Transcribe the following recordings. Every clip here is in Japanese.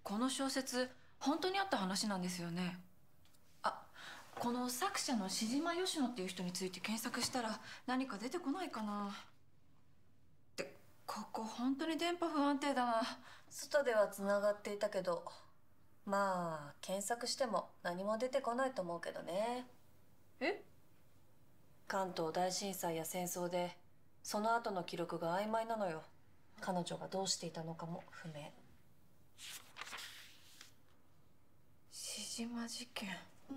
この小説本当にあった話なんですよね。あ、この作者の志島吉野っていう人について検索したら何か出てこないかな。ってここ本当に電波不安定だな。 外ではつながっていたけど、まあ検索しても何も出てこないと思うけどね。 え？ 関東大震災や戦争でその後の記録が曖昧なのよ。彼女がどうしていたのかも不明。 志島事件。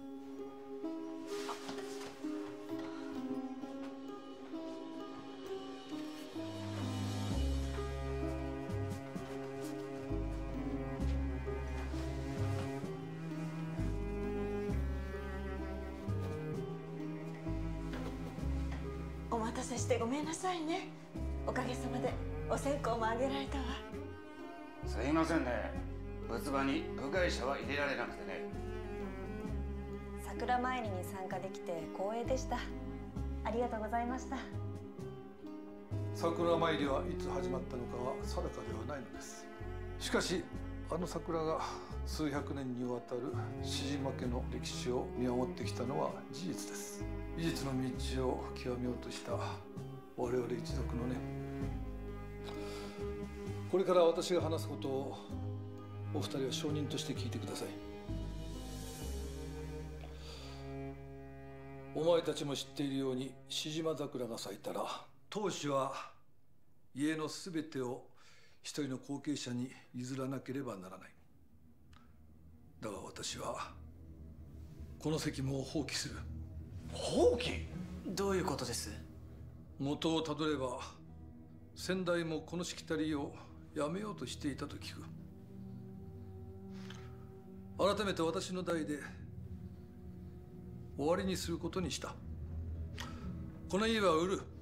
お待たせしてごめんなさいね。おかげさまでお線香もあげられたわ。 すいませんね、仏場に部外者は入れられなくてね。 桜参りに参加できて光栄でした。ありがとうございました。 桜参りはいつ始まったのかは定かではないのです。しかしあの桜が数百年にわたる志島家の歴史を見守ってきたのは事実です。美術の道を極めようとした我々一族のね。これから私が話すことをお二人は証人として聞いてください。お前たちも知っているように志島桜が咲いたら当主は家のすべてを一人の後継者に譲らなければならない。だが私はこの責務を放棄する。 放棄？どういうことです？ 元をたどれば先代もこのしきたりをやめようとしていたと聞く。改めて私の代で終わりにすることにした。この家は売る。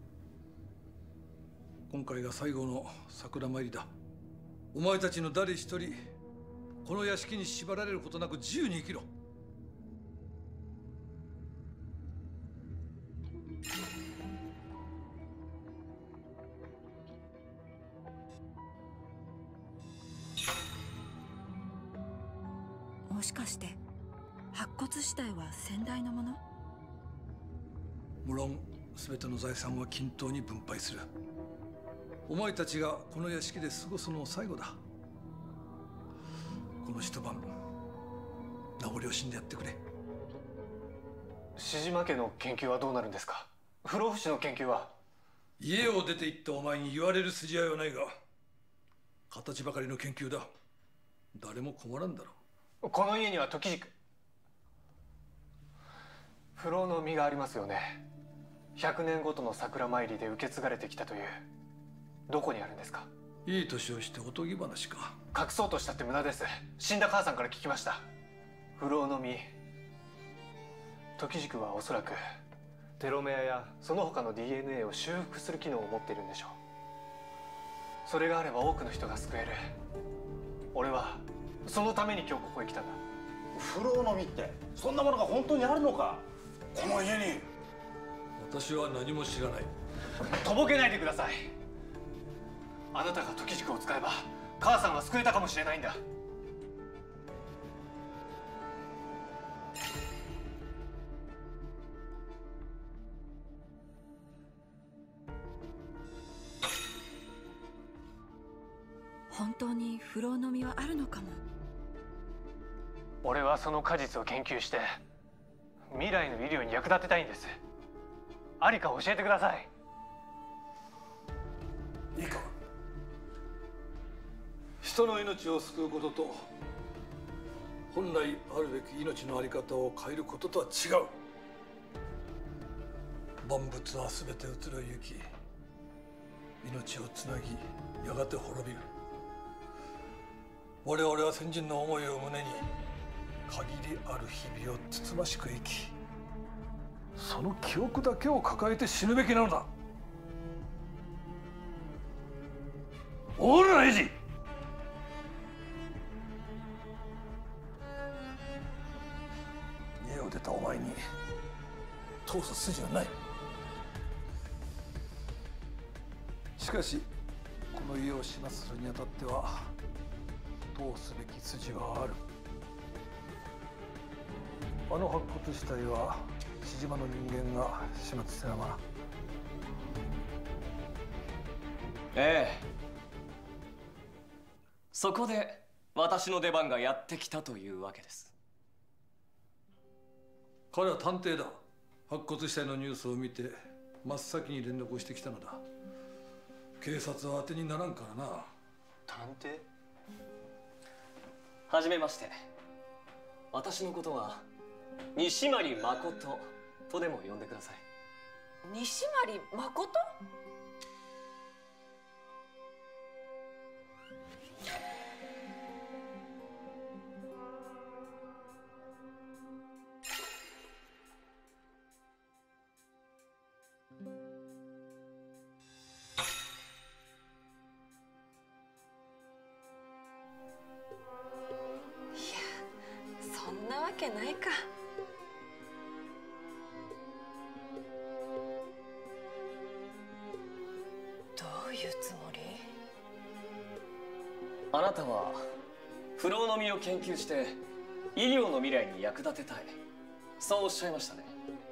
今回が最後の桜参りだ。お前たちの誰一人この屋敷に縛られることなく自由に生きろ。 もしかして白骨死体は先代のもの？ 無論全ての財産は均等に分配する。お前たちがこの屋敷で過ごすのも最後だ。この一晩名残惜しんでやってくれ。 志島家の研究はどうなるんですか？不老不死の研究は？ 家を出て行ったお前に言われる筋合いはないが、形ばかりの研究だ。誰も困らんだろう。 この家には時軸不老の実がありますよね。100年ごとの桜参りで受け継がれてきたという。どこにあるんですか？ いい年をしておとぎ話か。 隠そうとしたって無駄です。死んだ母さんから聞きました。不老の実、時軸はおそらくテロメアやその他の DNA を修復する機能を持っているんでしょう。それがあれば多くの人が救える。俺はそのために今日ここへ来たんだ。 不老の実ってそんなものが本当にあるのか？この家に。 私は何も知らない。 とぼけないでください。あなたが時軸を使えば母さんは救えたかもしれないんだ。 本当に不老の実はあるのかも。 俺はその果実を研究して未来の医療に役立てたいんです。ありか教えてください。 いいか、人の命を救うことと本来あるべき命の在り方を変えることとは違う。万物は全て移ろいゆき、命をつなぎやがて滅びる。我々は先人の思いを胸に限りある日々をつつましく生き、その記憶だけを抱えて死ぬべきなのだ。オールライジ。家を出たお前に通す筋はない。しかしこの家を始末するにあたっては当抗すべき筋はある。あの白骨死体は志島の人間が始末したまま。 ええ。そこで私の出番がやってきたというわけです。 彼は探偵だ。白骨死体のニュースを見て真っ先に連絡をしてきたのだ。警察は当てにならんからな。 探偵？ はじめまして。私のことは西成誠とでも呼んでください。 西成誠？そんなわけないか。どういうつもり？ あなたは不老の実を研究して医療の未来に役立てたい、そうおっしゃいましたね。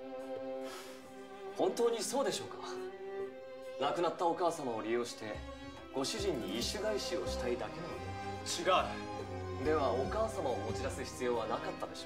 本当にそうでしょうか？亡くなったお母様を利用してご主人に意種返しをしたいだけなので。違う。ではお母様を持ち出す必要はなかったでしょ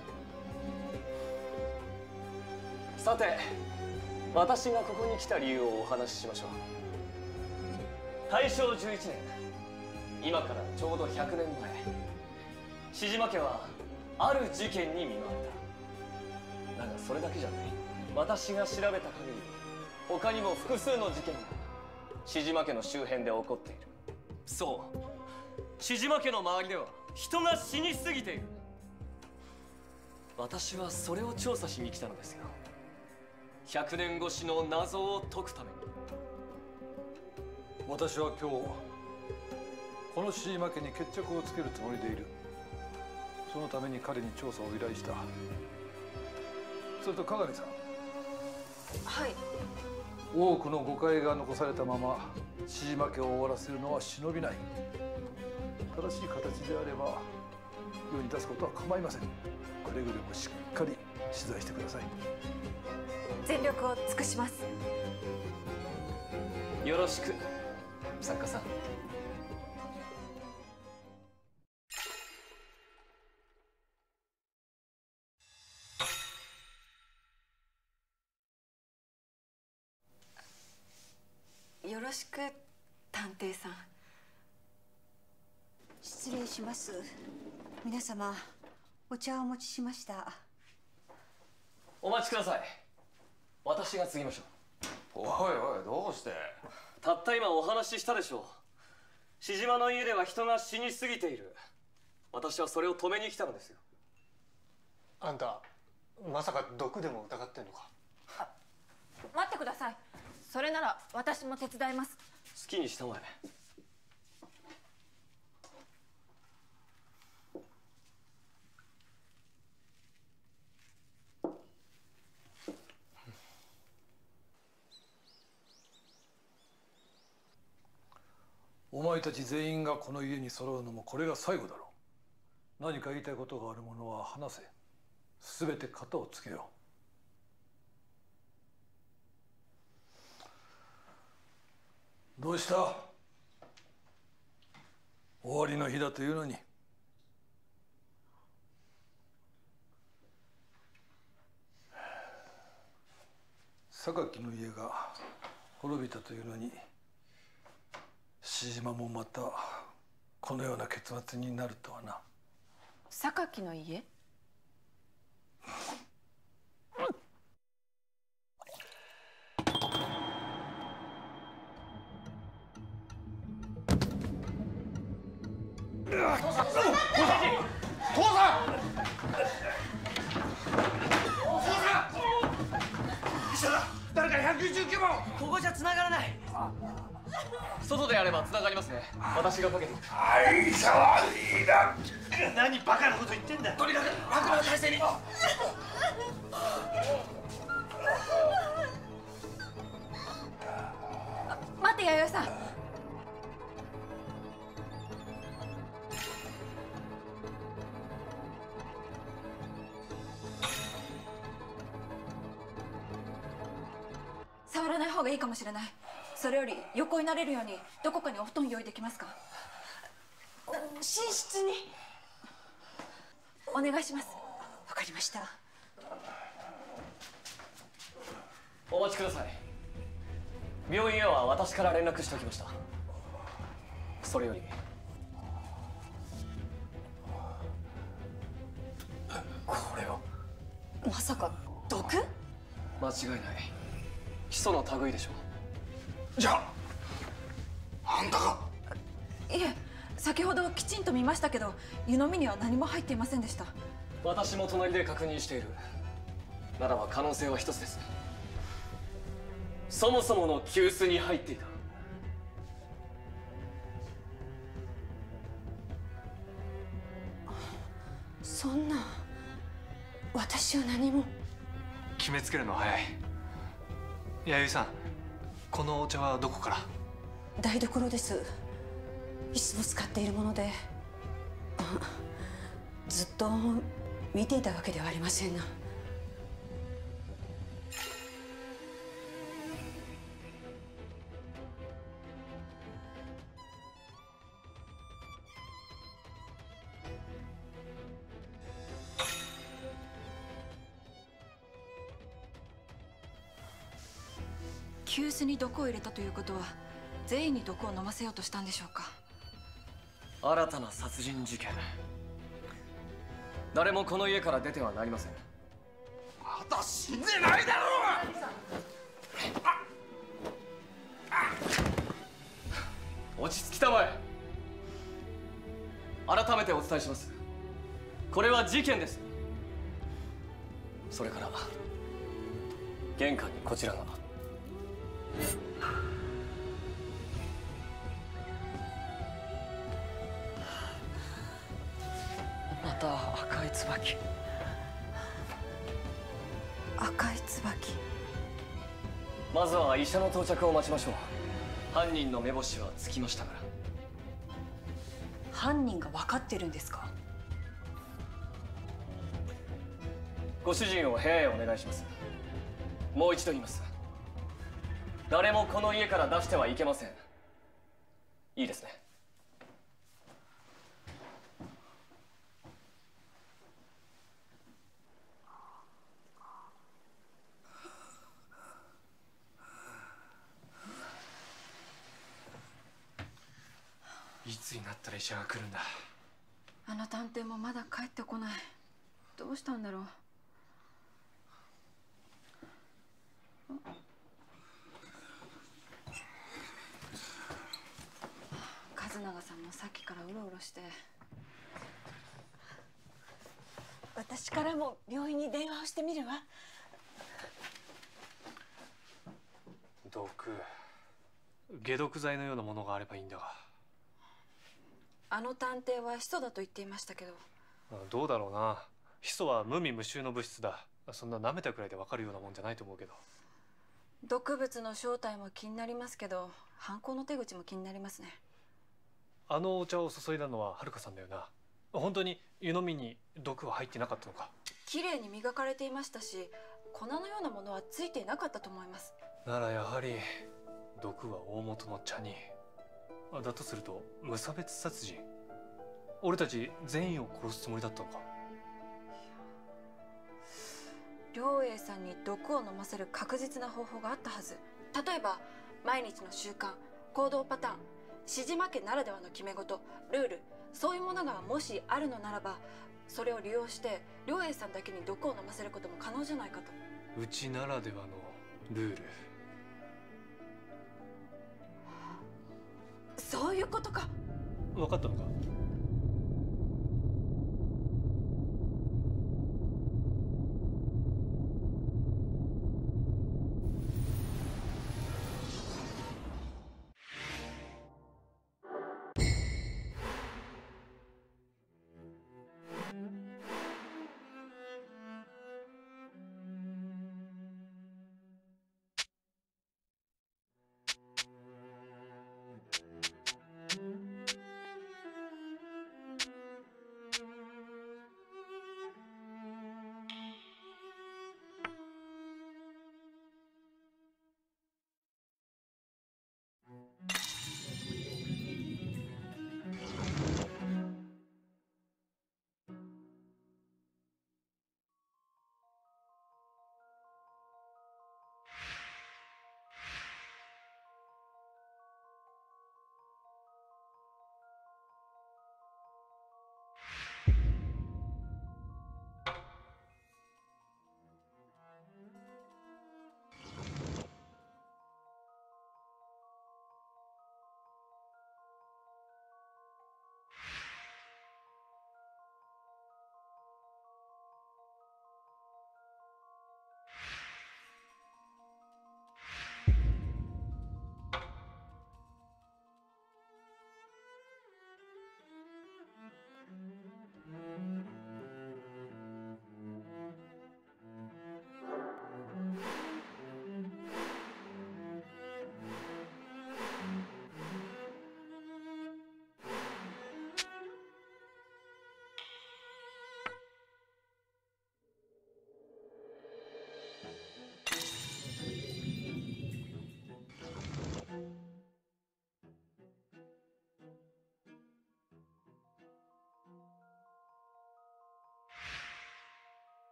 う。さて、私がここに来た理由をお話ししましょう。大正11年、今からちょうど100年前、志島家はある事件に見舞われた。だがそれだけじゃない。私が調べた限り、他にも複数の事件が志島家の周辺で起こっている。そう、志島家の周りでは人が死にすぎている。私はそれを調査しに来たのですよ。100年越しの謎を解くために。 私は今日この志島家に決着をつけるつもりでいる。そのために彼に調査を依頼した。それと鏡さん。 はい。 多くの誤解が残されたまま志島家を終わらせるのは忍びない。正しい形であれば世に出すことは構いません。くれぐれもしっかり取材してください。 全力を尽くします。 よろしく、作家さん。 よろしく、探偵さん。 失礼します。皆様、お茶をお持ちしました。 お待ちください。私が継ぎましょう。 おいおい、どうして？ たった今お話ししたでしょう。志島の家では人が死にすぎている。私はそれを止めに来たのですよ。 あんたまさか毒でも疑ってんのか？ 待ってください。それなら私も手伝います。 好きにしたまえ。 お前たち全員がこの家に揃うのもこれが最後だろう。何か言いたいことがある者は話せ。すべて片をつけよう。どうした？終わりの日だというのに。榊の家が滅びたというのに、志島もまたこのような結末になるとはな。 榊の家？ 誰か119番。 ここじゃ繋がらない。外でやれば繋がりますね。私がかけて。 はい、騒ぎだ。 何バカなこと言ってんだ。 とにかく楽な体勢に。 待って、弥生さん。 触らない方がいいかもしれない。それより横になれるようにどこかにお布団用意できますか？ 寝室に。 お願いします。 わかりました。 お待ちください。病院へは私から連絡しておきました。それよりこれを。 まさか毒？ 間違いない。ヒ素の類でしょう。 じゃああんたが。 いえ、先ほどきちんと見ましたけど湯飲みには何も入っていませんでした。 私も隣で確認している。ならば可能性は一つです。そもそもの急須に入っていた。 そんな、私は何も。 決めつけるのは早い。弥生さん、このお茶はどこから？ 台所です。いつも使っているもので、ずっと見ていたわけではありませんが。 急須に毒を入れたということは全員に毒を飲ませようとしたんでしょうか？ 新たな殺人事件。誰もこの家から出てはなりません。 まだ死んでないだろう。 落ち着きたまえ。改めてお伝えします。これは事件です。それから玄関にこちらが。また赤い椿。 赤い椿。 まずは医者の到着を待ちましょう。犯人の目星はつきましたから。 犯人が分かってるんですか？ ご主人を部屋へお願いします。もう一度言います。誰もこの家から出してはいけません。いいですね。 いつになったら医者が来るんだ。 あの探偵もまだ帰ってこない。どうしたんだろう。和永さんもさっきからうろうろして。 私からも病院に電話をしてみるわ。 毒、解毒剤のようなものがあればいいんだが。 あの探偵はヒ素だと言っていましたけど。 どうだろうな。ヒ素は無味無臭の物質だ。そんな舐めたくらいで分かるようなもんじゃないと思うけど。 毒物の正体も気になりますけど、犯行の手口も気になりますね。 あのお茶を注いだのは遥さんだよな。本当に湯飲みに毒は入ってなかったのか？ 綺麗に磨かれていましたし、粉のようなものはついていなかったと思います。 ならやはり毒は大元の茶に。だとすると無差別殺人。俺たち全員を殺すつもりだったのか？ 良英さんに毒を飲ませる確実な方法があったはず。例えば毎日の習慣、行動パターン、志島家ならではの決め事、ルール、そういうものがもしあるのならば、それを利用して良英さんだけに毒を飲ませることも可能じゃないかと。 うちならではのルール。 そういうことか。 分かったのか？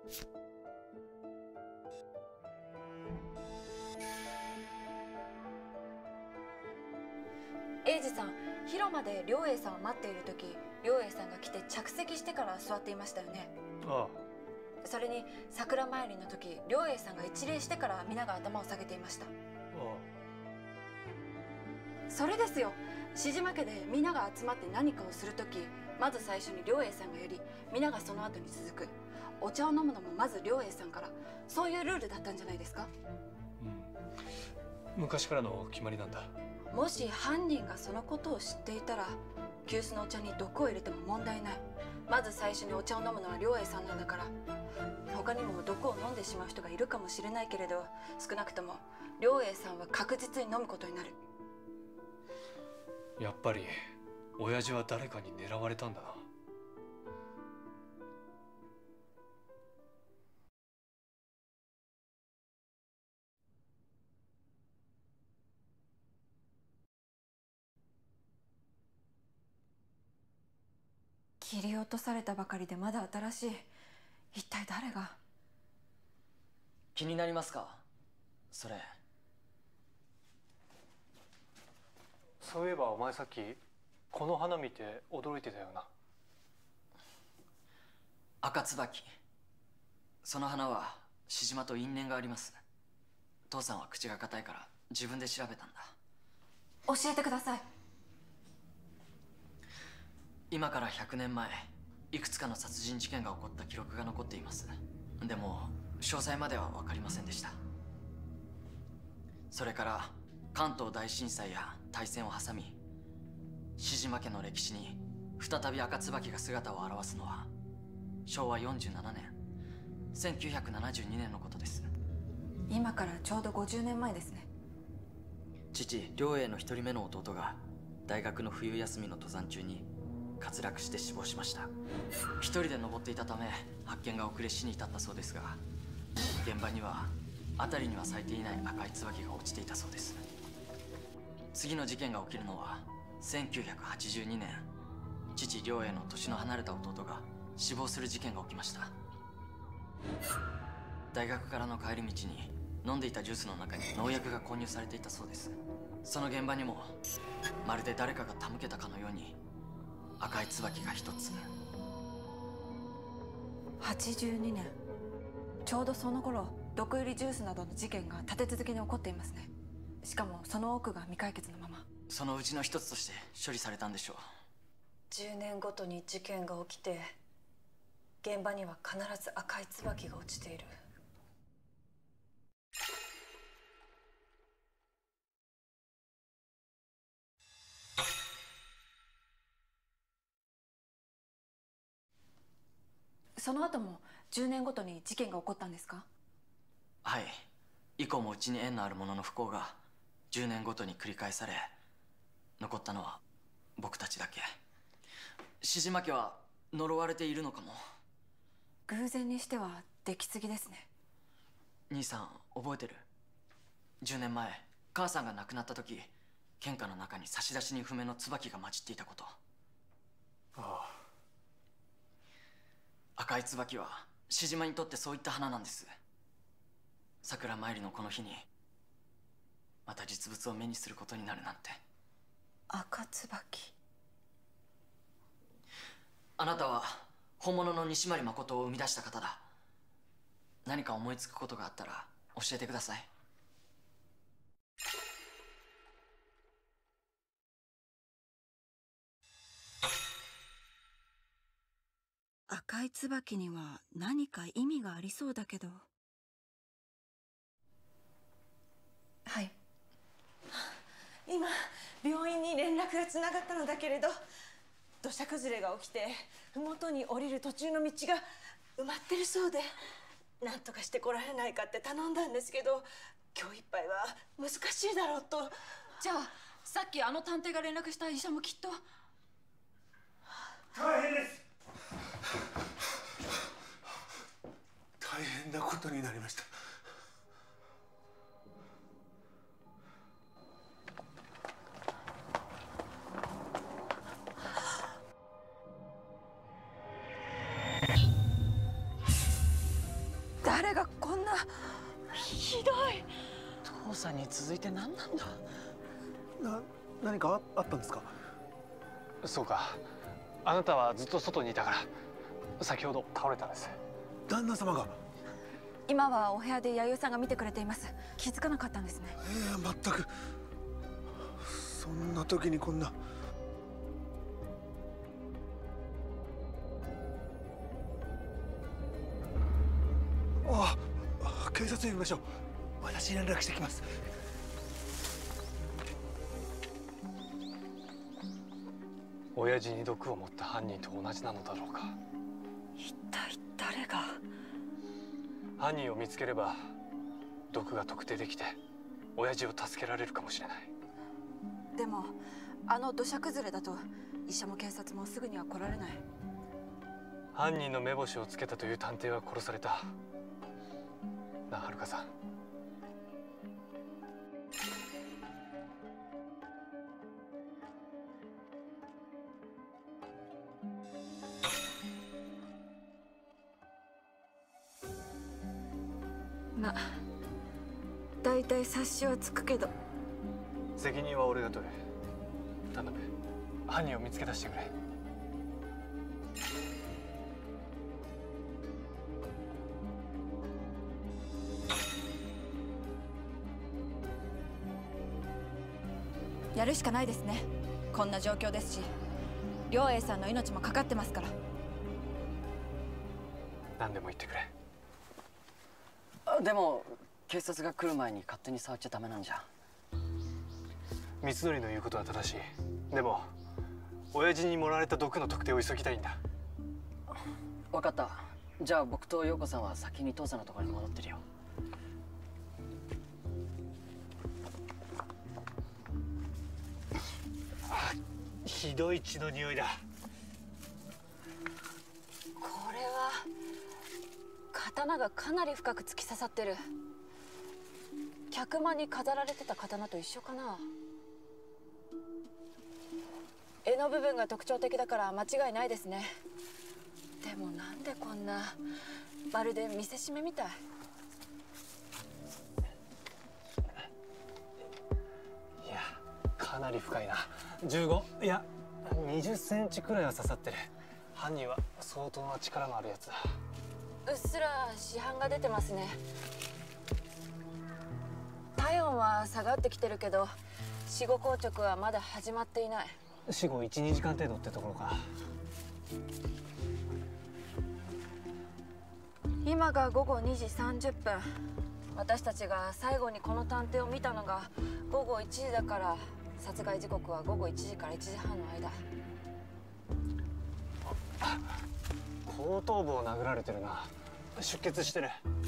英二さん、広間で良栄さんを待っている時、良栄さんが来て着席してから座っていましたよね。 あそれに桜参りの時、良栄さんが一礼してから皆が頭を下げていました。それですよ。志島家で皆が集まって何かをする時、まず最初に良栄さんがやり、皆がその後に続く。お茶を飲むのもまず良栄さんから。そういうルールだったんじゃないですか。 昔からの決まりなんだ。 もし犯人がそのことを知っていたら、急須のお茶に毒を入れても問題ない。まず最初にお茶を飲むのは良栄さんなんだから。他にも毒を飲んでしまう人がいるかもしれないけれど、少なくとも良栄さんは確実に飲むことになる。 やっぱり親父は誰かに狙われたんだな。 切り落とされたばかりでまだ新しい。一体誰が。 気になりますか、それ。 そういえばお前さっきこの花見て驚いてたよな。 赤椿。その花は志島と因縁があります。父さんは口が固いから自分で調べたんだ。 教えてください。 今から100年前、いくつかの殺人事件が起こった記録が残っています。でも詳細までは分かりませんでした。それから関東大震災や大戦を挟み、志島家の歴史に再び赤椿が姿を現すのは昭和47年1972年のことです。 今からちょうど50年前ですね。 父良栄の一人目の弟が大学の冬休みの登山中に滑落して死亡しました。一人で登っていたため発見が遅れ死に至ったそうですが、現場には辺りには咲いていない赤い椿が落ちていたそうです。次の事件が起きるのは1982年、父良栄の年の離れた弟が死亡する事件が起きました。大学からの帰り道に飲んでいたジュースの中に農薬が混入されていたそうです。その現場にもまるで誰かが手向けたかのように赤い椿が一つ。 82年、ちょうどその頃毒入りジュースなどの事件が立て続けに起こっていますね。しかもその多くが未解決のまま。 そのうちの一つとして処理されたんでしょう。 10年ごとに事件が起きて、現場には必ず赤い椿が落ちている。 その後も10年ごとに事件が起こったんですか？ はい。以降もうちに縁のある者の不幸が10年ごとに繰り返され、残ったのは僕たちだけ。志島家は呪われているのかも。 偶然にしては出来すぎですね。 兄さん覚えてる？10年前母さんが亡くなった時、献花の中に差出人不明の椿が混じっていたこと。 ああ。 赤い椿は志島にとってそういった花なんです。桜参りのこの日にまた実物を目にすることになるなんて。 赤椿。 あなたは本物の西丸誠を生み出した方だ。何か思いつくことがあったら教えてください。 赤い椿には何か意味がありそうだけど。 はい。 今病院に連絡がつながったのだけれど、土砂崩れが起きて麓に降りる途中の道が埋まってるそうで、何とかして来られないかって頼んだんですけど、今日いっぱいは難しいだろうと。 じゃあさっきあの探偵が連絡した医者もきっと。 大変です。大変なことになりました。 さんに続いて何なんだ。 何かあったんですか？ そうか、あなたはずっと外にいたから先ほど倒れたんです。 旦那様が？ 今はお部屋で弥生さんが見てくれています。気づかなかったんですね。 全く。そんな時にこんな。警察に呼びましょう。私に連絡してきます。 親父に毒を持った犯人と同じなのだろうか。 一体誰が？ 犯人を見つければ毒が特定できて親父を助けられるかもしれない。 でもあの土砂崩れだと医者も警察もすぐには来られない。 犯人の目星をつけたという探偵は殺された。なあ、遥さん。 まあ大体察しはつくけど。 責任は俺が取る。頼む、犯人を見つけ出してくれ。 やるしかないですね。こんな状況ですし、良栄さんの命もかかってますから。 何でも言ってくれ。 でも警察が来る前に勝手に触っちゃダメなんじゃ。 三つの言うことは正しい。でも親父に盛られた毒の特定を急ぎたいんだ。 分かった。じゃあ僕と陽子さんは先に父さんのところに戻ってるよ。 ひどい血の匂いだ。 これは刀がかなり深く突き刺さってる。客間に飾られてた刀と一緒かな。柄の部分が特徴的だから間違いないですね。でもなんでこんな、まるで見せしめみたい。 いや、かなり深いな。15、いや20センチくらいは刺さってる。犯人は相当な力のあるやつだ。 うっすら死斑が出てますね。体温は下がってきてるけど死後硬直はまだ始まっていない。 死後 1,2 時間程度ってところか。 今が午後2時30分。私たちが最後にこの探偵を見たのが午後1時だから、殺害時刻は午後1時から1時半の間。 後頭部を殴られてるな。出血してる。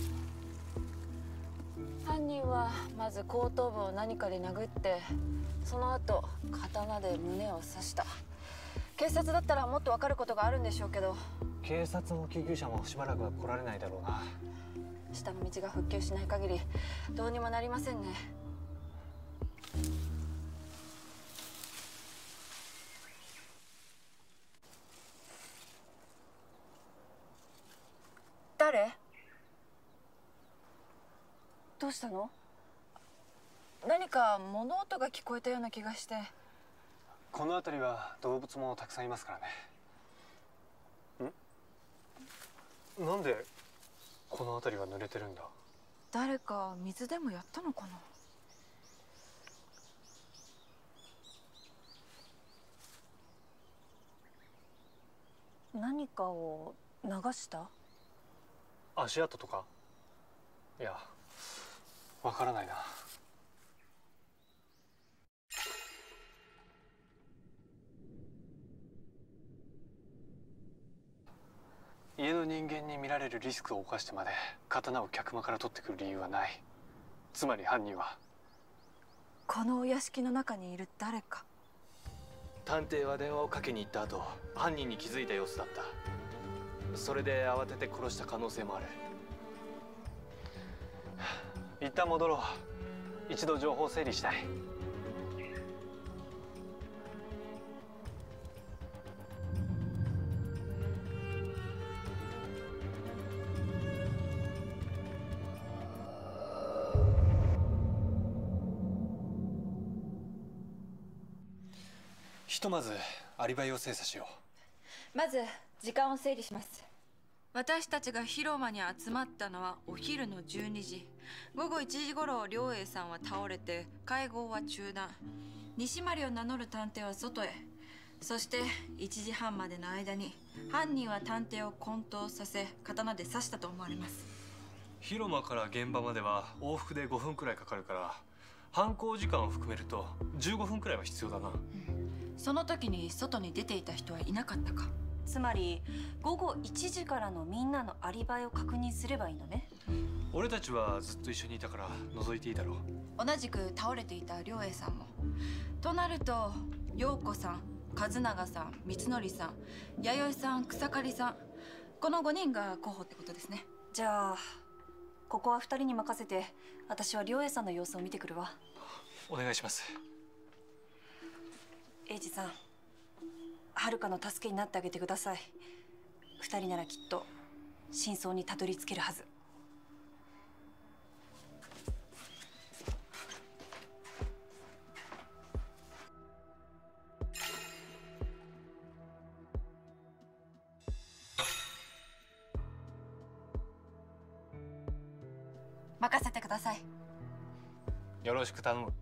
犯人はまず後頭部を何かで殴って、その後刀で胸を刺した。警察だったらもっと分かることがあるんでしょうけど。 警察も救急車もしばらくは来られないだろうな。 下の道が復旧しない限りどうにもなりませんね。誰？どうしたの？何か物音が聞こえたような気がして。 この辺りは動物もたくさんいますからね。なんでこの辺りは濡れてるんだ？ 誰か水でもやったのかな？何かを流した？ 足跡とか？いや、わからないな。家の人間に見られるリスクを冒してまで刀を客間から取ってくる理由はない。つまり犯人はこのお屋敷の中にいる誰か。 探偵は電話をかけに行った後、犯人に気づいた様子だった。それで慌てて殺した可能性もある。 一旦戻ろう。一度情報整理したい。 ひとまずアリバイを精査しよまず時間を整理します。私たちが広間に集まったのはお昼の12時。午後1時頃良栄さんは倒れて会合は中断。西丸を名乗る探偵は外へ。そして1時半までの間に犯人は探偵を混沌させ刀で刺したと思われます。 う。広間から現場までは往復で5分くらいかかるから、犯行時間を含めると15分くらいは必要だな。 その時に外に出ていた人はいなかったか。 つまり午後1時からのみんなのアリバイを確認すればいいのね。 俺たちはずっと一緒にいたから覗いていいだろう。 同じく倒れていた良栄さんも。となると陽子さん、和永さん、光則さん、弥生さん、草刈さん、この5人が候補ってことですね。 じゃあここは2人に任せて、私は良栄さんの様子を見てくるわ。 お願いします。 英二さん、遥の助けになってあげてください。2人ならきっと真相にたどり着けるはず。 任せてください。 よろしく頼む。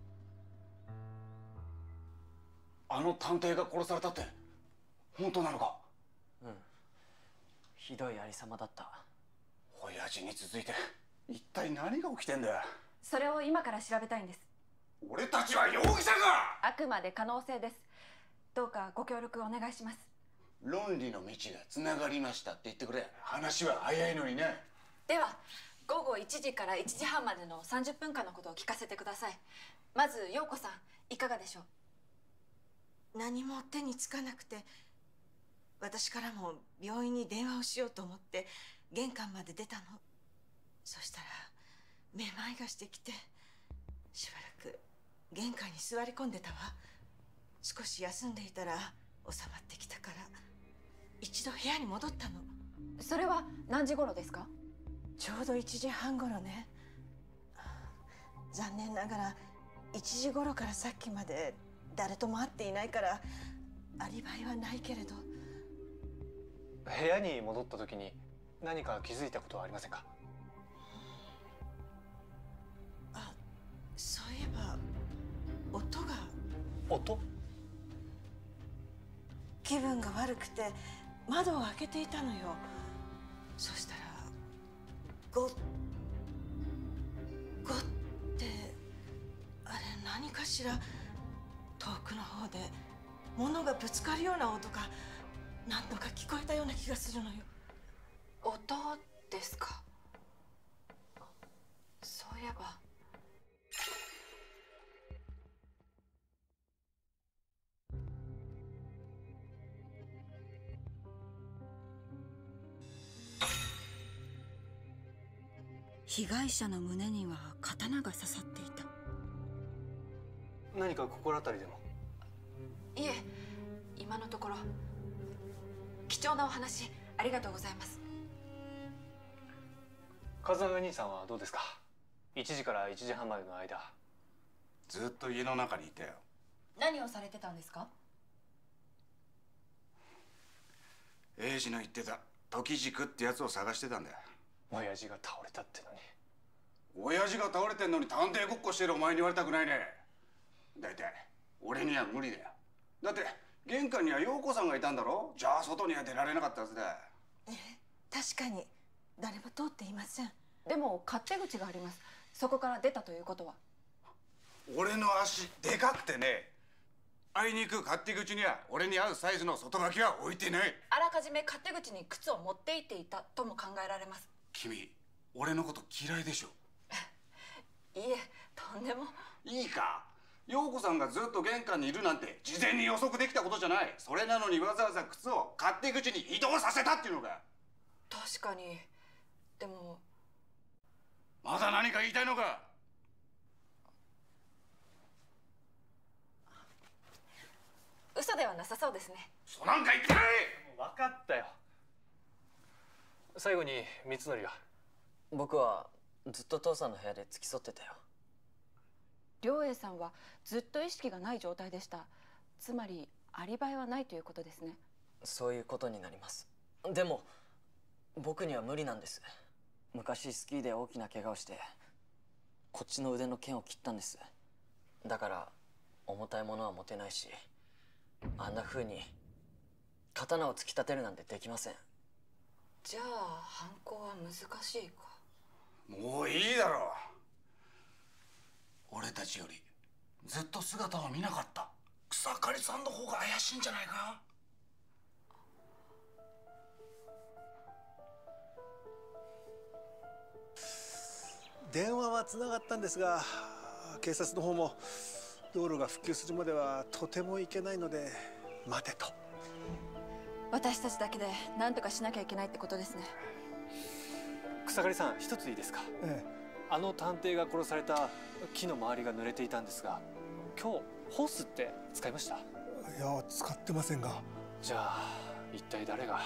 あの探偵が殺されたって本当なのか？ うん。ひどいありさまだった。 親父に続いて一体何が起きてんだよ。 それを今から調べたいんです。 俺たちは容疑者か！ あくまで可能性です。どうかご協力お願いします。 論理の道がつながりましたって言ってくれ。話は早いのにね。 では午後1時から1時半までの30分間のことを聞かせてください。まず陽子さん、いかがでしょう？ 何も手につかなくて、私からも病院に電話をしようと思って玄関まで出たの。そしたらめまいがしてきて、しばらく玄関に座り込んでたわ。少し休んでいたら収まってきたから一度部屋に戻ったの。 それは何時頃ですか？ ちょうど1時半頃ね。残念ながら1時頃からさっきまで誰とも会っていないからアリバイはないけれど。 部屋に戻った時に何か気づいたことはありませんか？ あ、そういえば音が。 音？ 気分が悪くて窓を開けていたのよ。そしたらゴッゴッってあれ何かしら。遠くの方で物がぶつかるような音が何度か聞こえたような気がするのよ。 音ですか？そういえば。被害者の胸には刀が刺さっていた。 何か心当たりでも？ いえ、今のところ。貴重なお話ありがとうございます。 風間兄さんはどうですか？1時から1時半までの間。 ずっと家の中にいたよ。 何をされてたんですか？ 英二の言ってた時軸ってやつを探してたんだよ。 親父が倒れたってのに。 親父が倒れてんのに探偵ごっこしてるお前に言われたくないね。大体俺には無理だよ。だって玄関には陽子さんがいたんだろ。じゃあ外には出られなかったはずだ。 確かに誰も通っていません。 でも勝手口があります。そこから出たということは。 俺の足でかくてね、あいにく勝手口には俺に合うサイズの外履きは置いてない。 あらかじめ勝手口に靴を持って行っていたとも考えられます。 君俺のこと嫌いでしょ？ いえ、とんでも。 いいか、陽子さんがずっと玄関にいるなんて事前に予測できたことじゃない。それなのにわざわざ靴を勝手口に移動させたっていうのか。 確かに。でもまだ何か言いたいのか？ 嘘ではなさそうですね。 そうなんか言ってない。 分かったよ。最後に光則は？ 僕はずっと父さんの部屋で付き添ってたよ。 良栄さんはずっと意識がない状態でした。つまりアリバイはないということですね。 そういうことになります。でも僕には無理なんです。昔スキーで大きな怪我をしてこっちの腕の腱を切ったんです。だから重たいものは持てないし、あんな風に刀を突き立てるなんてできません。 じゃあ犯行は難しいか。 もういいだろう。俺たちよりずっと姿を見なかった草刈さんの方が怪しいんじゃないか。 電話はつながったんですが、警察の方も道路が復旧するまではとても行けないので待てと。 私たちだけで何とかしなきゃいけないってことですね。 草刈さん、一ついいですか？ ええ。 あの探偵が殺された木の周りが濡れていたんですが、今日ホースって使いました？ いや、使ってませんが。 じゃあ一体誰が？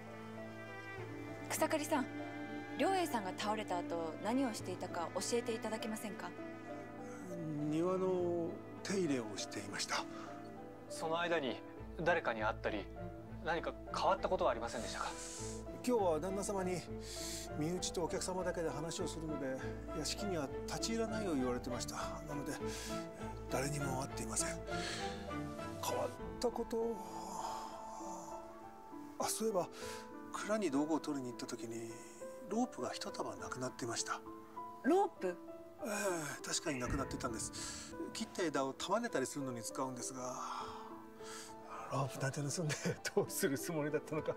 草刈さん、良栄さんが倒れた後何をしていたか教えていただけませんか？ 庭の手入れをしていました。 その間に誰かに会ったり何か変わったことはありませんでしたか？ 今日は旦那様に身内とお客様だけで話をするので屋敷には立ち入らないよう言われてました。なので誰にも会っていません。変わったこと、そういえば蔵に道具を取りに行った時にロープが一束なくなっていました。 ロープ？ 確かになくなってたんです。切った枝を束ねたりするのに使うんですが、ロープなんて盗んでどうするつもりだったのか。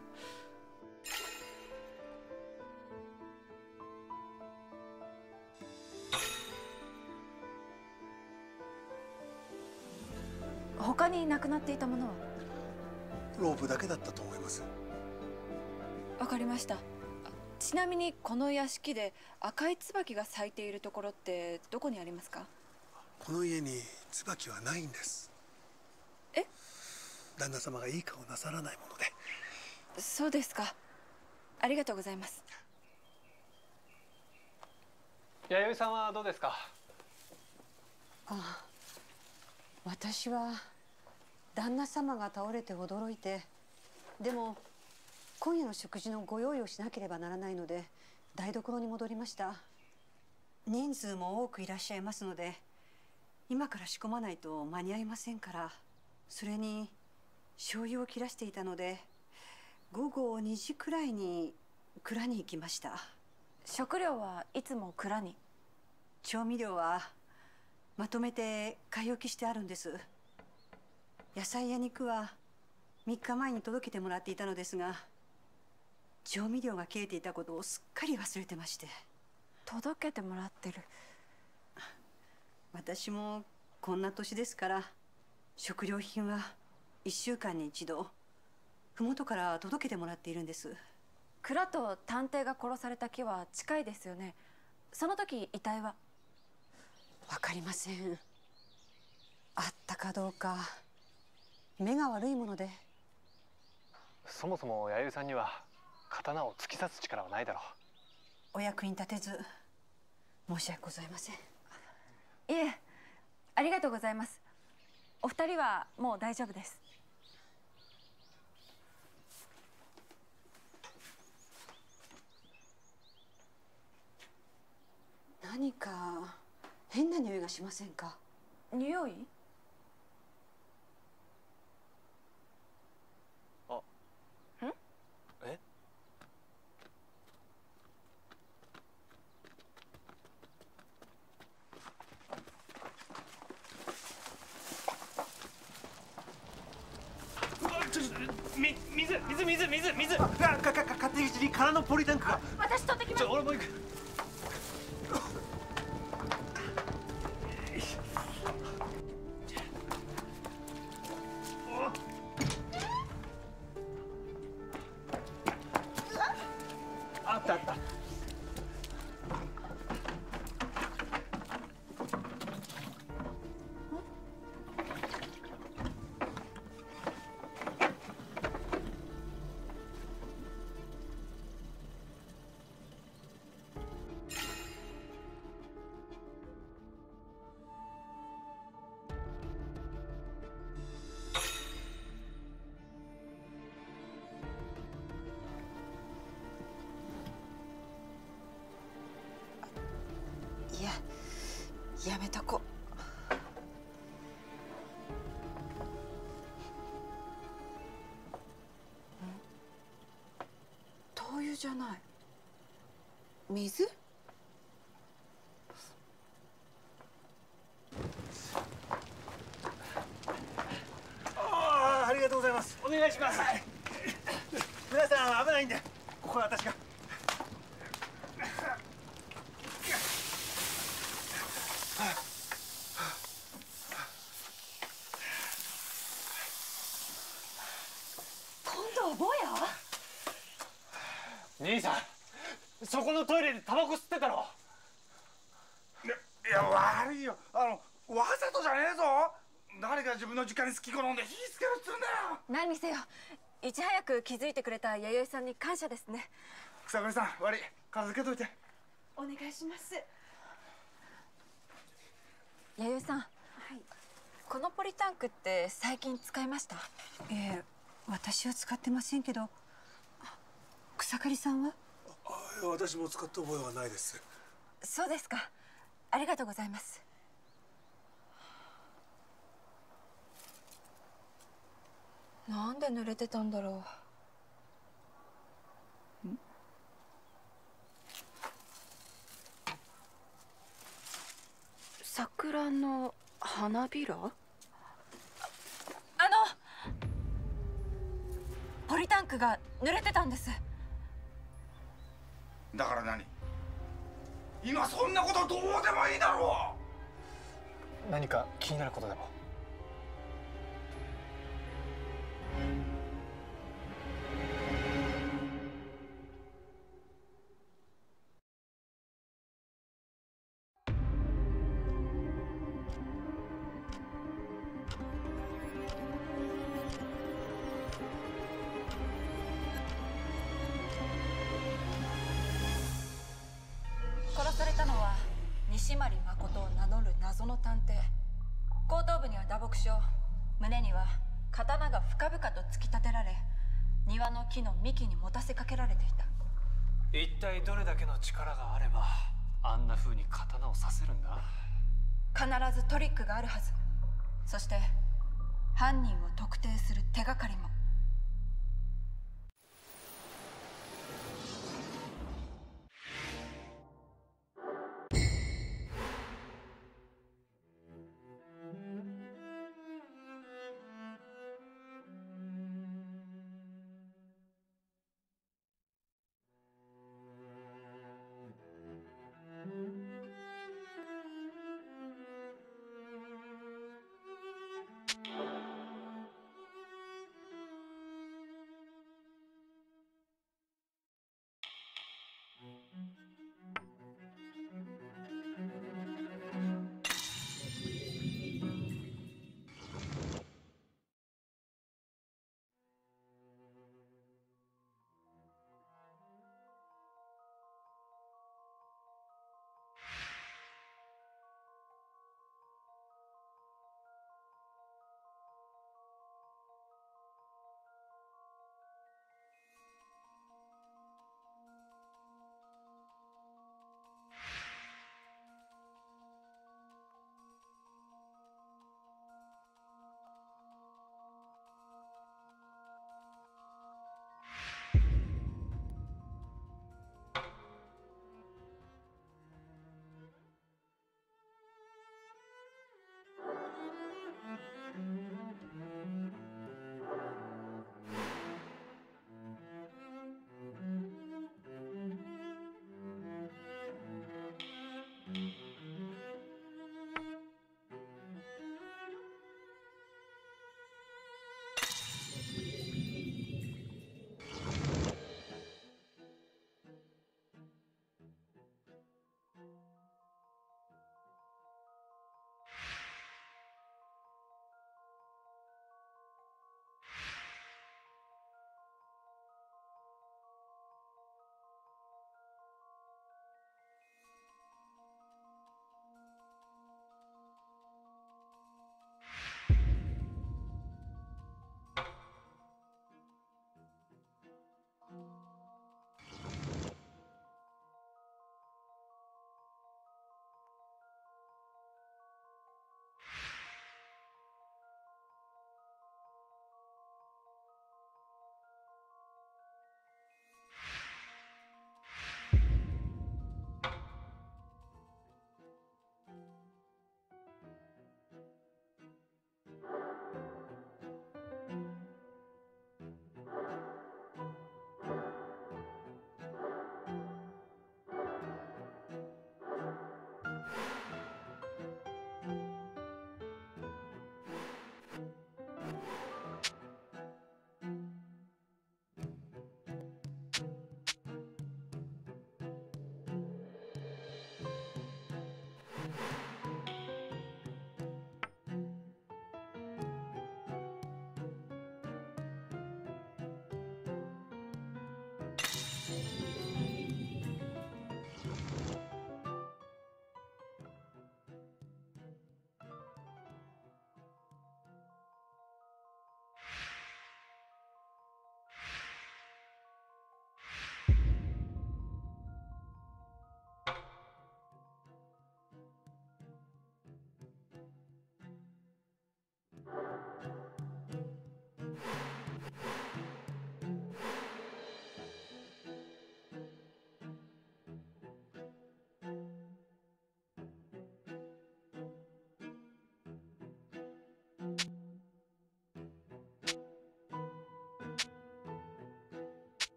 他になくなっていたものは？ ロープだけだったと思います。 わかりました。ちなみにこの屋敷で赤い椿が咲いているところってどこにありますか？ この家に椿はないんです。 え？ 旦那様がいい顔なさらないもので。 そうですか。ありがとうございます。 弥生さんはどうですか？ 私は旦那様が倒れて驚いて、でも今夜の食事のご用意をしなければならないので台所に戻りました。人数も多くいらっしゃいますので今から仕込まないと間に合いませんから。それに醤油を切らしていたので午後2時くらいに蔵に行きました。 食料はいつも蔵に？ 調味料はまとめて買い置きしてあるんです。野菜や肉は3日前に届けてもらっていたのですが、調味料が切れていたことをすっかり忘れてまして。 届けてもらってる？ 私もこんな年ですから食料品は1週間に1度麓から届けてもらっているんです。 蔵と探偵が殺された木は近いですよね。その時遺体は？ わかりません。あったかどうか。目が悪いもので。 そもそも弥生さんには刀を突き刺す力はないだろう。 お役に立てず申し訳ございません。 いえ、ありがとうございます。お二人はもう大丈夫です。 何か変な匂いがしませんか？ 匂い？ え？ 水勝手口に空のポリタンクが。 私取ってきます。 俺も行く。あったあった。 やめとこ。灯油じゃない。水？ ありがとうございます。お願いします。皆さん危ないんで、ここは私が。 今度は坊や？ 兄さん、そこのトイレでタバコ吸ってたろ。 いや悪いよ、わざとじゃねえぞ。誰が自分の実家に好き好んで火つけるっつうんだよ。 何にせよ、いち早く気づいてくれた弥生さんに感謝ですね。 草刈さん、悪い、片付けといて。 お願いします。 弥生さん、このポリタンクって最近使いました？ 私は使ってませんけど、草刈さんは？ 私も使った覚えはないです。 そうですか。ありがとうございます。なんで濡れてたんだろう。 桜の花びら？ ポリタンクが濡れてたんです。 だから何？今そんなことどうでもいいだろう。 何か気になることでも？ 殺されたのは西丸誠を名乗る謎の探偵。後頭部には打撲傷、胸には刀が深々と突き立てられ、庭の木の幹に持たせかけられていた。 一体どれだけの力があればあんな風に刀を刺せるんだ？ 必ずトリックがあるはず。そして犯人を特定する手がかりも。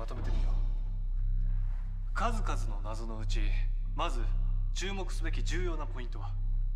まとめてみよう。数々の謎のうち、まず注目すべき重要なポイントは、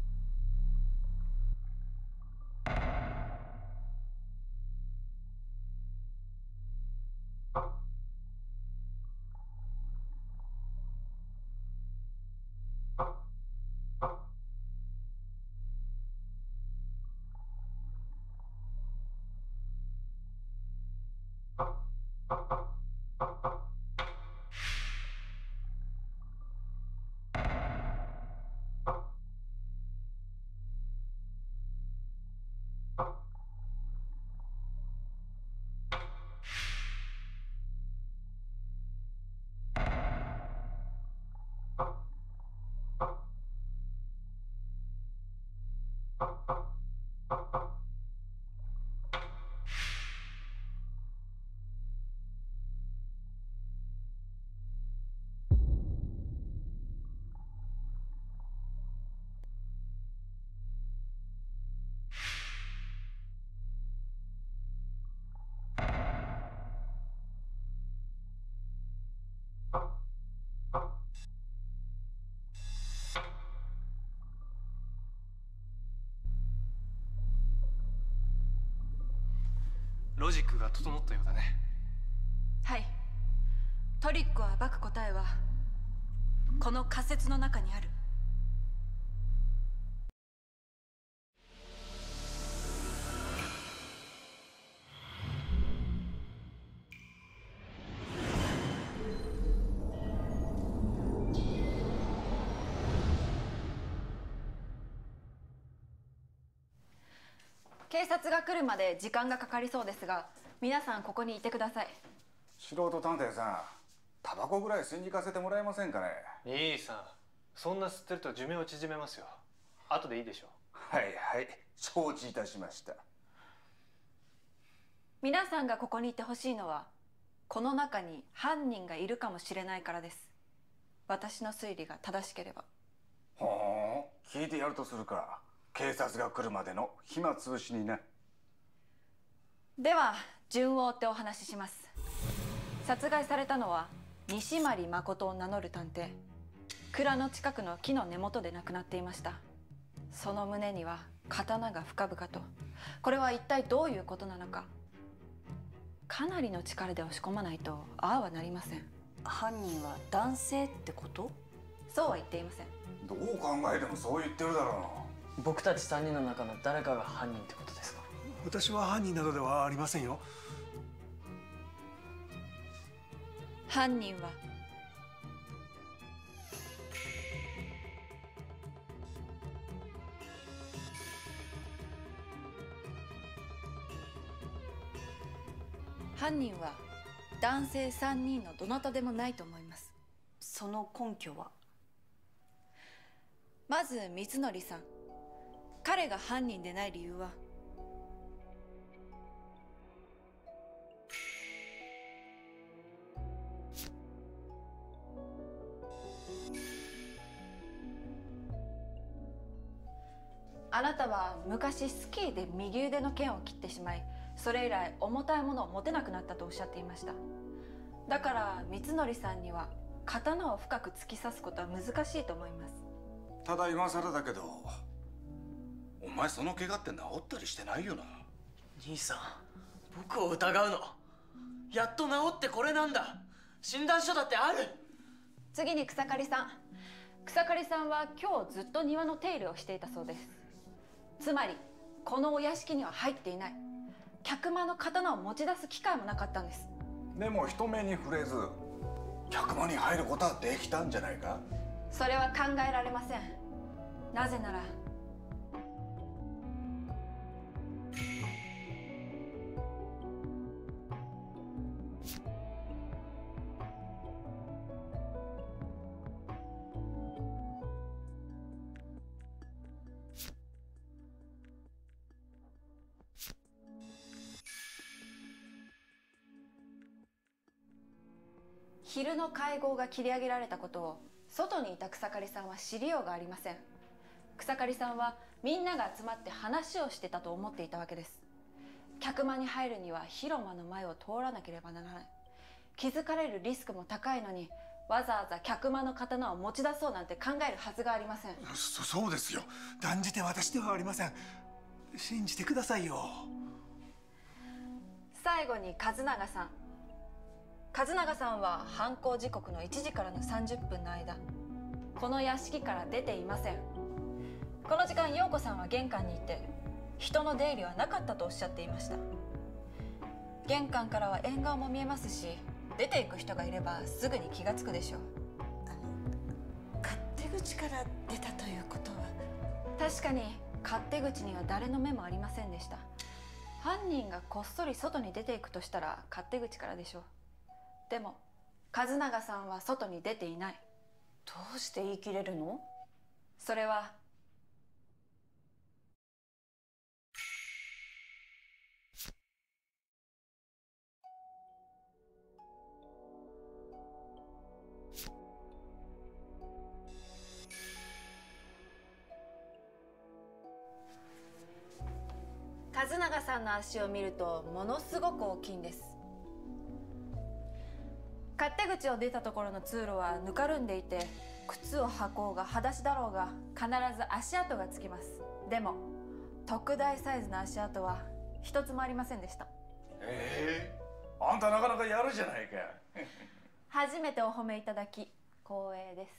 ロジックが整ったようだね。 はい。トリックを暴く答えはこの仮説の中にある。警察が来るまで時間がかかりそうですが、皆さんここにいてください。 素人探偵さん、タバコぐらい吸いに行かせてもらえませんかね。 兄さん、そんな吸ってると寿命を縮めますよ。後でいいでしょう。 はいはい、承知いたしました。 皆さんがここにいてほしいのは、この中に犯人がいるかもしれないからです。私の推理が正しければ。 ほう、聞いてやるとするか。警察が来るまでの暇つぶしにな。 では順を追ってお話しします。殺害されたのは西丸誠を名乗る探偵。蔵の近くの木の根元で亡くなっていました。その胸には刀が深々と。これは一体どういうことなのか。かなりの力で押し込まないとああはなりません。 犯人は男性ってこと？ そうは言っていません。 どう考えてもそう言ってるだろうな。 僕たち3人の中の誰かが犯人ってことですか？ 私は犯人などではありませんよ。 犯人は男性3人のどなたでもないと思います。 その根拠は？ まず光則さん。彼が犯人でない理由は、あなたは昔スキーで右腕の腱を切ってしまい、それ以来重たいものを持てなくなったとおっしゃっていました。だから光則さんには刀を深く突き刺すことは難しいと思います。 ただ今更だけど、お前その怪我って治ったりしてないよな。 兄さん、僕を疑うの？やっと治ってこれなんだ。診断書だってある。 次に草刈さん。草刈さんは今日ずっと庭の手入れをしていたそうです。つまりこのお屋敷には入っていない。客間の刀を持ち出す機会もなかったんです。 でも人目に触れず客間に入ることはできたんじゃないか。 それは考えられません。なぜなら昼の会合が切り上げられたことを外にいた草刈さんは知りようがありません。草刈さんはみんなが集まって話をしてたと思っていたわけです。客間に入るには広間の前を通らなければならない。 気づかれるリスクも高いのに、わざわざ客間の刀を持ち出そうなんて考えるはずがありません。 そうですよ。断じて私ではありません。信じてくださいよ。 最後に和永さん。和永さんは犯行時刻の1時からの30分の間、この屋敷から出ていません。この時間、陽子さんは玄関にいて、人の出入りはなかったとおっしゃっていました。玄関からは縁側も見えますし、出ていく人がいればすぐに気がつくでしょう。 勝手口から出たということは。 確かに勝手口には誰の目もありませんでした。犯人がこっそり外に出ていくとしたら勝手口からでしょう。でも和永さんは外に出ていない。 どうして言い切れるの？ それは和永さんの足を見るとものすごく大きいんです。勝手口を出たところの通路はぬかるんでいて、靴を履こうが裸足だろうが必ず足跡がつきます。でも特大サイズの足跡は一つもありませんでした。 あんたなかなかやるじゃないか。 初めてお褒めいただき光栄です。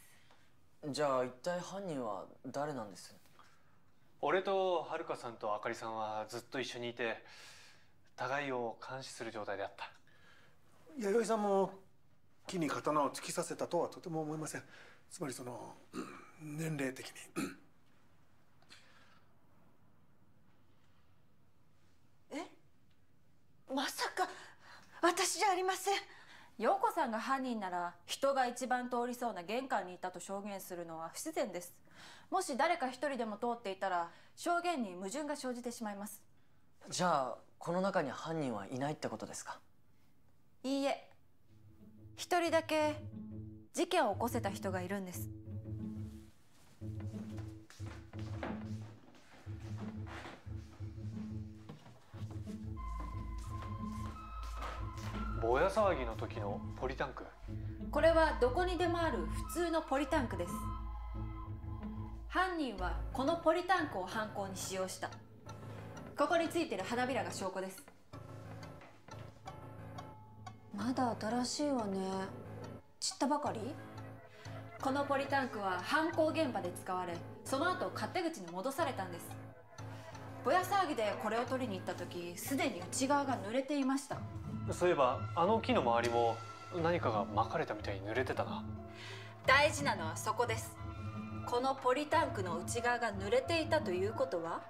じゃあ一体犯人は誰なんです？ 俺と遥さんとあかりさんはずっと一緒にいて、互いを監視する状態であった。 弥生さんも木に刀を突き刺せたとはとても思いません。つまり年齢的に。 まさか私じゃありません。 陽子さんが犯人なら、人が一番通りそうな玄関にいたと証言するのは不自然です。もし誰か一人でも通っていたら証言に矛盾が生じてしまいます。 じゃあこの中に犯人はいないってことですか？ いいえ、一人だけ事件を起こせた人がいるんです。 ぼや騒ぎの時のポリタンク。 これはどこにでもある普通のポリタンクです。犯人はこのポリタンクを犯行に使用した。ここについてる花びらが証拠です。 まだ新しいわね。散ったばかり？ このポリタンクは犯行現場で使われ、その後勝手口に戻されたんです。ぼや騒ぎでこれを取りに行った時、すでに内側が濡れていました。 そういえばあの木の周りも何かが巻かれたみたいに濡れてたな。 大事なのはそこです。このポリタンクの内側が濡れていたということは、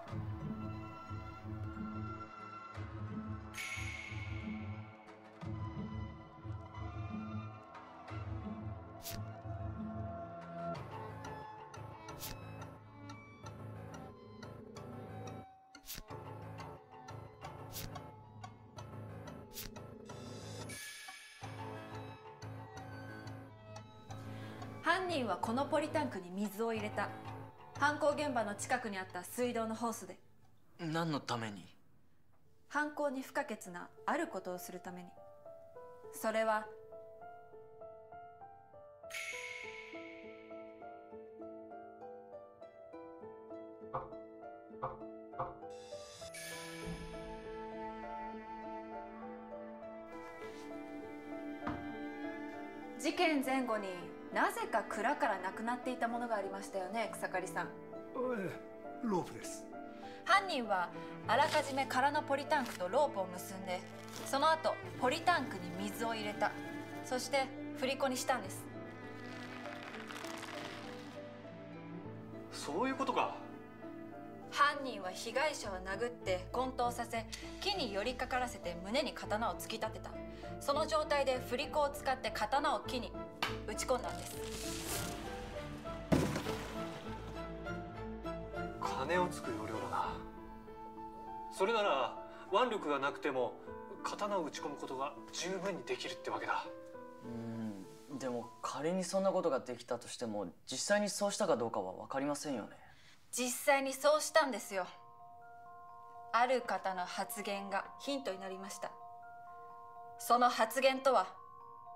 犯人はこのポリタンクに水を入れた。犯行現場の近くにあった水道のホースで。 何のために？ 犯行に不可欠なあることをするために。それは事件前後になぜか蔵からなくなっていたものがありましたよね、草刈さん。 ロープです。 犯人はあらかじめ空のポリタンクとロープを結んで、その後ポリタンクに水を入れた。そして振り子にしたんです。 そういうことか。 犯人は被害者を殴って混沌させ、木に寄りかからせて胸に刀を突き立てた。その状態で振り子を使って刀を木に打ち込んだんです。 金をつく要領だな。それなら腕力がなくても刀を打ち込むことが十分にできるってわけだ。 でも仮にそんなことができたとしても、実際にそうしたかどうかは分かりませんよね。 実際にそうしたんですよ。ある方の発言がヒントになりました。その発言とは、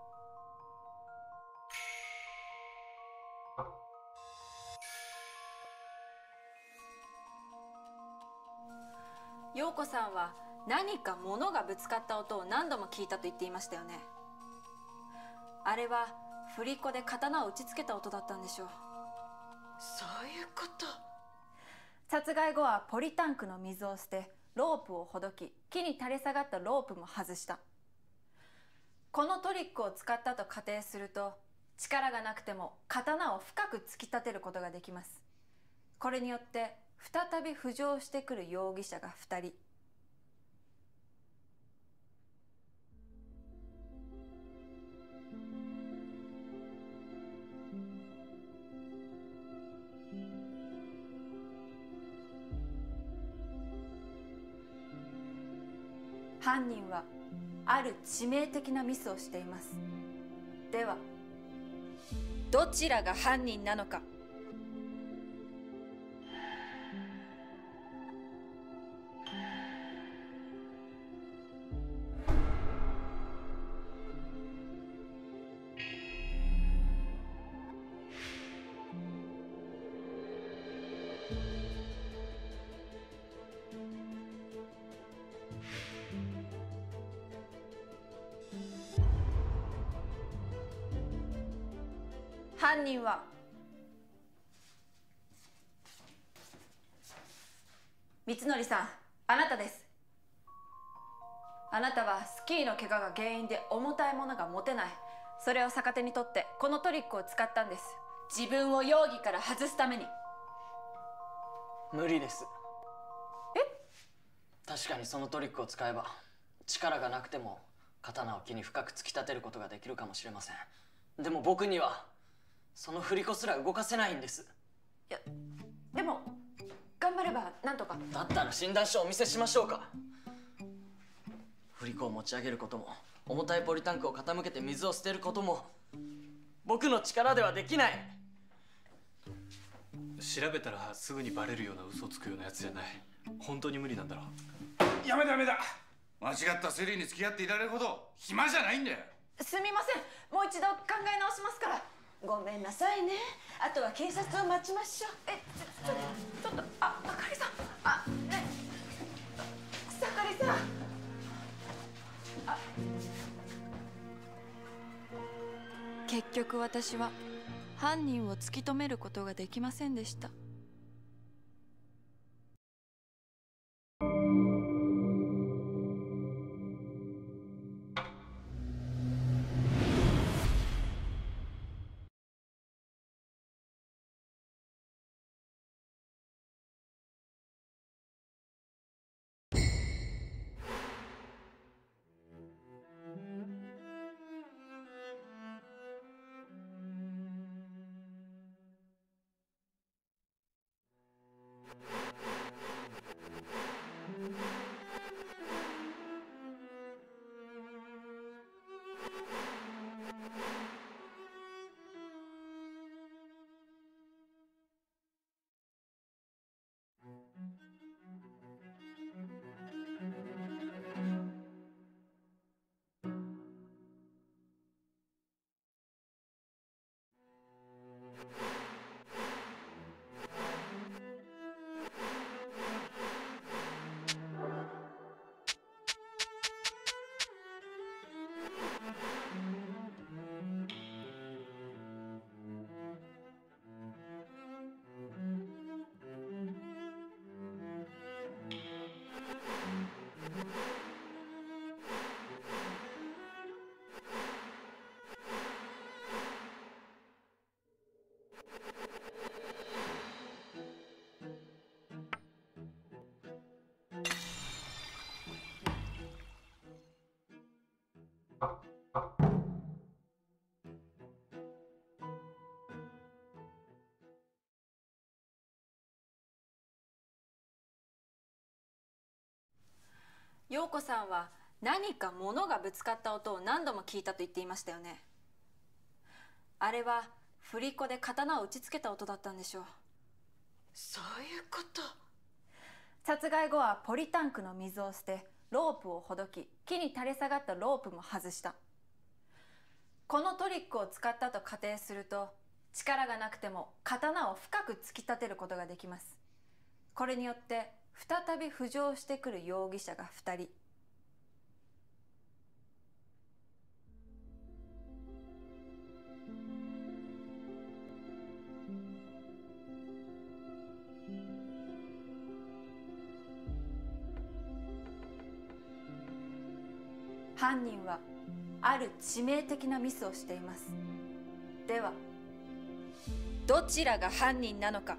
陽子さんは何か物がぶつかった音を何度も聞いたと言っていましたよね。あれは振り子で刀を打ちつけた音だったんでしょう。 そういうこと。 殺害後はポリタンクの水を捨てロープをほどき、木に垂れ下がったロープも外した。このトリックを使ったと仮定すると、力がなくても刀を深く突き立てることができます。これによって再び浮上してくる容疑者が2人。犯人はある致命的なミスをしています。ではどちらが犯人なのか。犯人は光則さん、あなたです。あなたはスキーの怪我が原因で重たいものが持てない。それを逆手にとってこのトリックを使ったんです。自分を容疑から外すために。 無理です。確かにそのトリックを使えば力がなくても刀を木に深く突き立てることができるかもしれません。でも僕にはその振り子すら動かせないんです。 いや、でも頑張ればなんとか。 だったら診断書をお見せしましょうか。振り子を持ち上げることも重たいポリタンクを傾けて水を捨てることも僕の力ではできない。 調べたらすぐにバレるような嘘をつくようなやつじゃない。本当に無理なんだろう。 やめだやめだ。間違ったセリに付き合っていられるほど暇じゃないんだよ。 すみません、もう一度考え直しますから。 ごめんなさいね。あとは警察を待ちましょう。 ちょっと、あかりさん、ね、草刈さん。結局私は犯人を突き止めることができませんでした。陽子さんは何か物がぶつかった音を何度も聞いたと言っていましたよね。あれは振り子で刀を打ちつけた音だったんでしょう。 そういうこと。 殺害後はポリタンクの水を捨てロープをほどき、木に垂れ下がったロープも外した。このトリックを使ったと仮定すると、力がなくても刀を深く突き立てることができます。これによって再び浮上してくる容疑者が2人。犯人はある致命的なミスをしています。ではどちらが犯人なのか。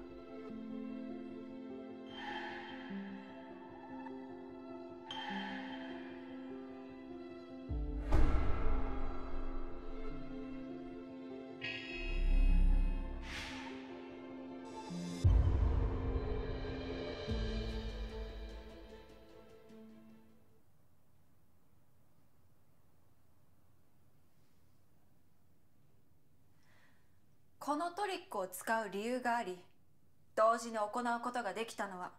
このトリックを使う理由があり、同時に行うことができたのは、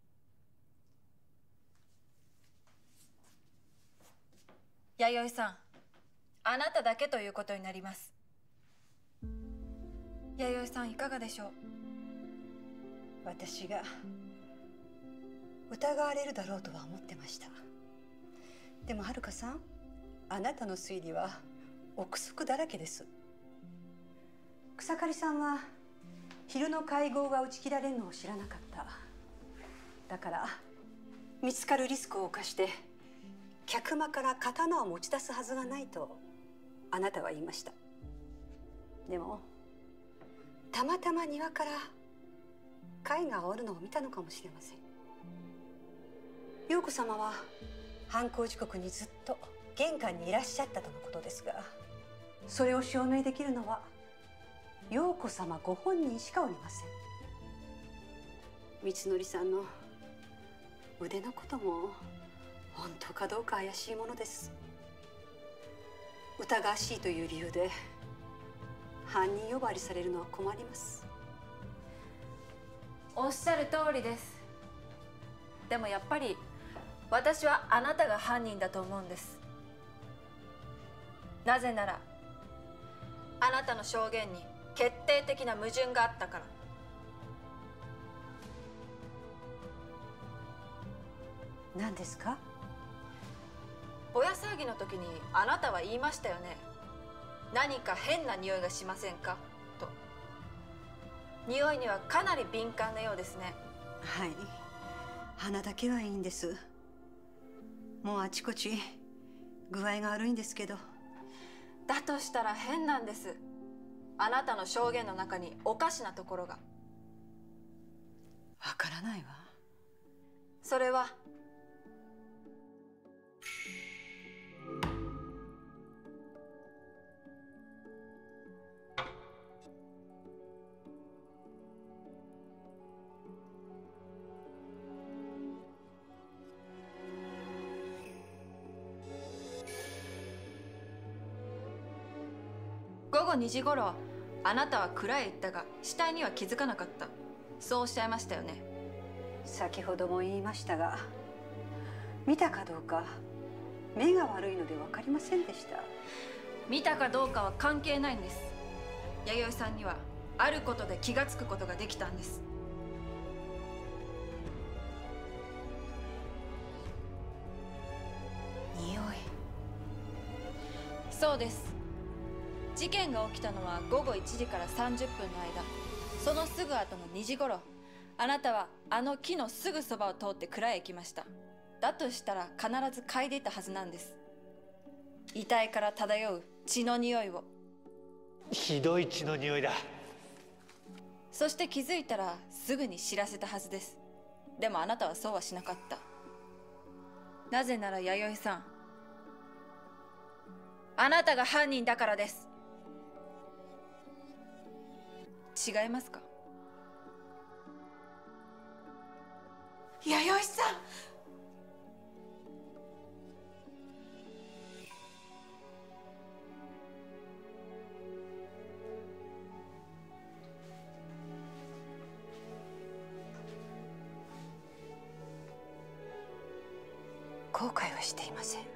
弥生さん、あなただけということになります。弥生さん、いかがでしょう。 私が疑われるだろうとは思ってました。でも遥さん、あなたの推理は憶測だらけです。草刈さんは昼の会合が打ち切られるのを知らなかった。だから見つかるリスクを冒して客間から刀を持ち出すはずがないとあなたは言いました。でもたまたま庭から貝が折るのを見たのかもしれません。陽子様は犯行時刻にずっと玄関にいらっしゃったとのことですが、それを証明できるのは陽子様ご本人しかおりません。光則さんの腕のことも本当かどうか怪しいものです。疑わしいという理由で犯人呼ばわりされるのは困ります。 おっしゃる通りです。でもやっぱり私はあなたが犯人だと思うんです。なぜならあなたの証言に決定的な矛盾があったから。 何ですか？ 親騒ぎの時にあなたは言いましたよね。何か変な匂いがしませんかと。匂いにはかなり敏感なようですね。 はい、鼻だけはいいんです。もうあちこち具合が悪いんですけど。 だとしたら変なんです。あなたの証言の中におかしなところが。 わからないわ。 それは午後2時頃、あなたは蔵へ行ったが死体には気づかなかった。そうおっしゃいましたよね。 先ほども言いましたが、見たかどうか目が悪いので分かりませんでした。 見たかどうかは関係ないんです。弥生さんにはあることで気がつくことができたんです。 匂い。 そうです。事件が起きたのは午後1時から30分の間。そのすぐ後の2時頃、あなたはあの木のすぐそばを通って蔵へ行きました。だとしたら必ず嗅いでいたはずなんです。遺体から漂う血の匂いを。 ひどい血の匂いだ。 そして気づいたらすぐに知らせたはずです。でもあなたはそうはしなかった。なぜなら弥生さん、あなたが犯人だからです。違いますか？ 弥生さん、 後悔はしていません。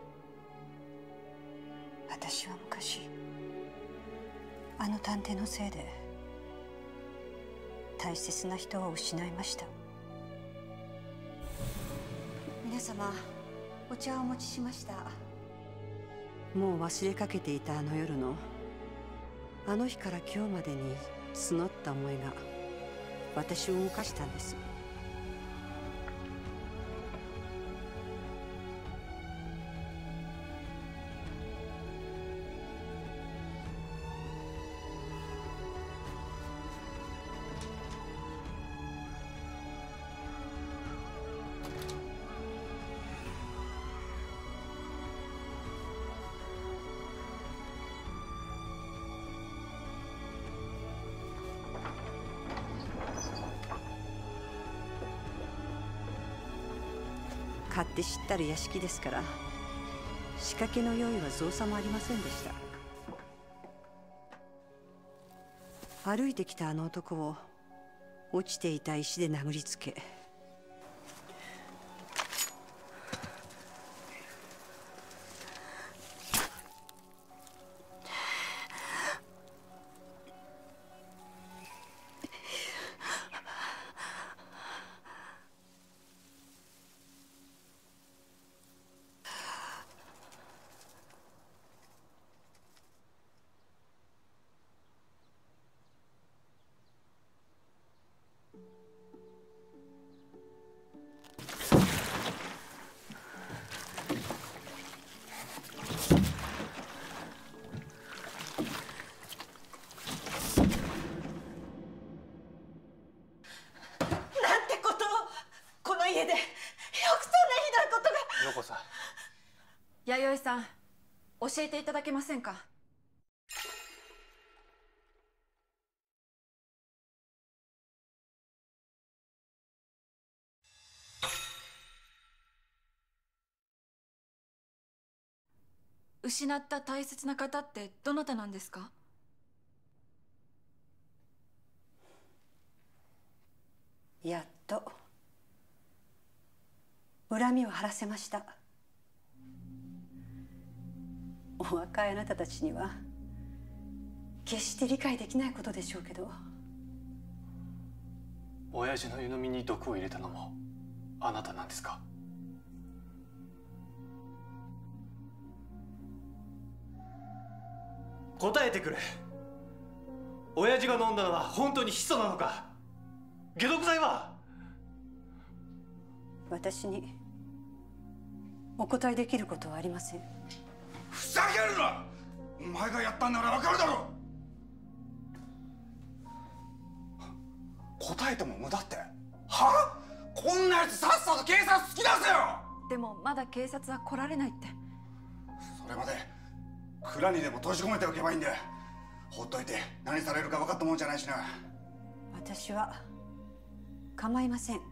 私は昔あの探偵のせいで大切な人を失いました。 様、お茶をお持ちしました。もう忘れかけていたあの夜の、あの日から今日までに募った思いが私を動かしたんです。勝手知ったる屋敷ですから、仕掛けの用意は造作もありませんでした。歩いてきたあの男を落ちていた石で殴りつけ、 家でよくそんなひどいことが。 陽子さん、 弥生さん、教えていただけませんか？失った大切な方ってどなたなんですか？ やっと恨みを晴らせました。お若いあなたたちには決して理解できないことでしょうけど、 親父の湯飲みに毒を入れたのもあなたなんですか？答えてくれ。親父が飲んだのは本当にヒ素なのか？解毒剤は？ 私にお答えできることはありません。 ふざけるな！お前がやったんならわかるだろ！答えても無駄って。は？こんなやつさっさと警察突き出せよ！ でもまだ警察は来られないって。 それまで蔵にでも閉じ込めておけばいいんだよ。ほっといて何されるか分かったもんじゃないしな。 私は構いません。